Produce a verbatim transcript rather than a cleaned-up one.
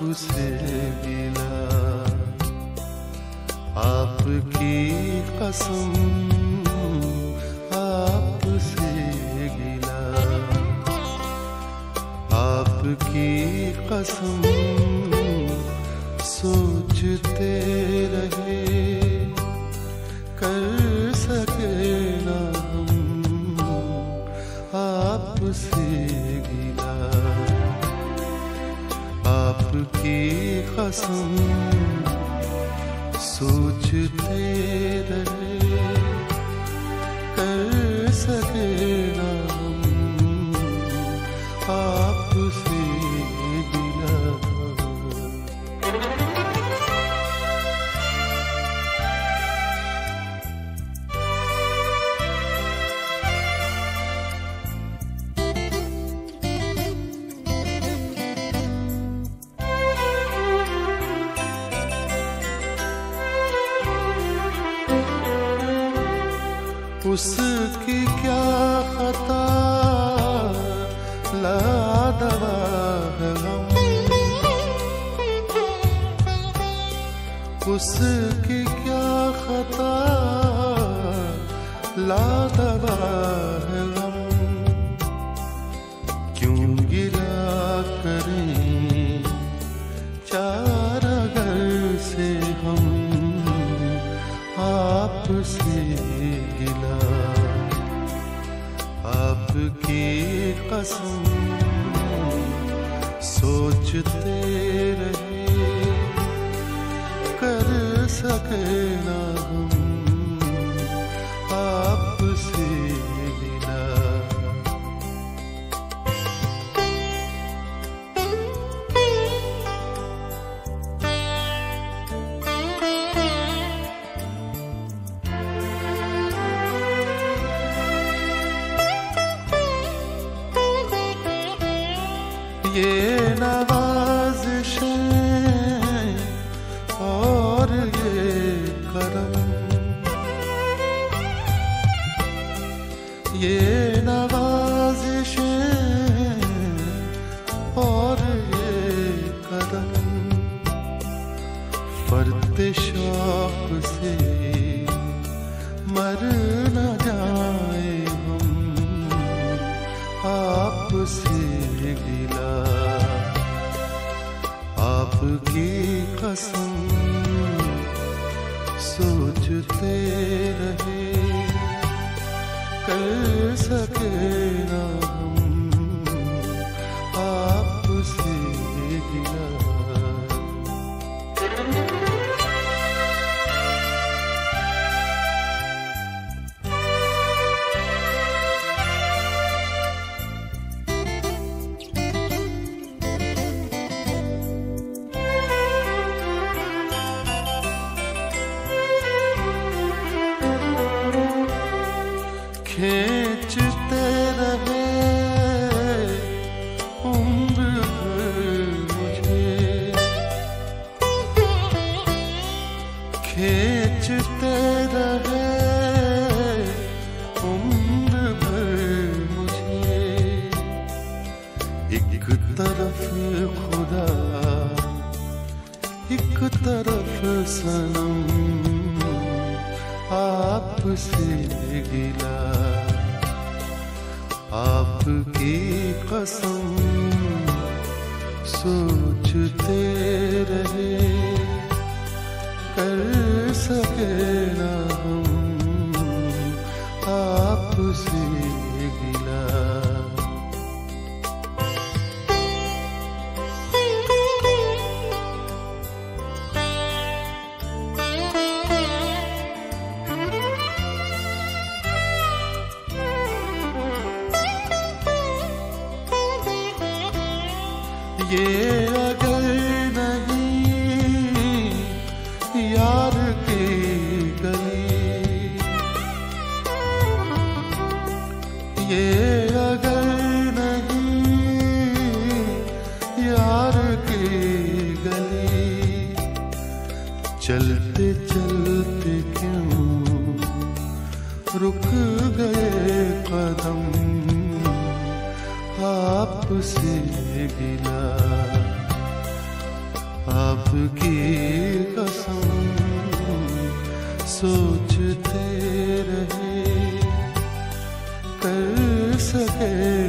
आपसे गिला, आपकी कसम आपसे गिला, आपकी कसम सोचते रहे कर सके ना हम आपसे गिला, आपकी कसम सोचते रहे कर सके ना हम आपसे गिला। उसकी क्या खता लादवा है गम, उसकी क्या खता लादवा है गम, क्यों गिला करें चार घर से हम आपसे गिला, आपकी कसम सोचते रहे कर सके ना हम आपसे गिला। ये नवाज़िशें और ये करम, ये नवाज़िशें और ये करम, फर्द शौक से मर न जाए हम आपसे गिला, आपकी कसम सोचते रहे कर सके ना हम आपसे गिला। खींचते रहे उम्र भर मुझे, खींचते रहे उम्र भर मुझे, एक तरफ खुदा एक तरफ सनम आपसे गिला, आपकी कसम सोचते रहे कर सके ना हम आपसे गिला। ये अगर नहीं यार की गली, ये अगर नहीं यार की गली, चलते चलते क्यों रुक गए कदम आपसे गिला, की कसम सोचते रहे कर सके